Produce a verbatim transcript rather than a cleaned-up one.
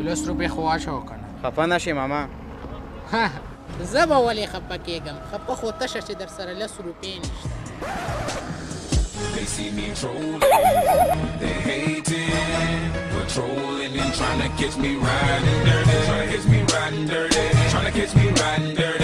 لس روپۍ خو واچوه که نه. خفه نه شې ماما. زه به ولې خفه کېږم؟ خفه خو تشه چې در سره لس روپۍ نشته. They see me trolling, they hating, patrolling and trying to catch me riding dirty, trying to catch me riding dirty, trying to catch me riding dirty.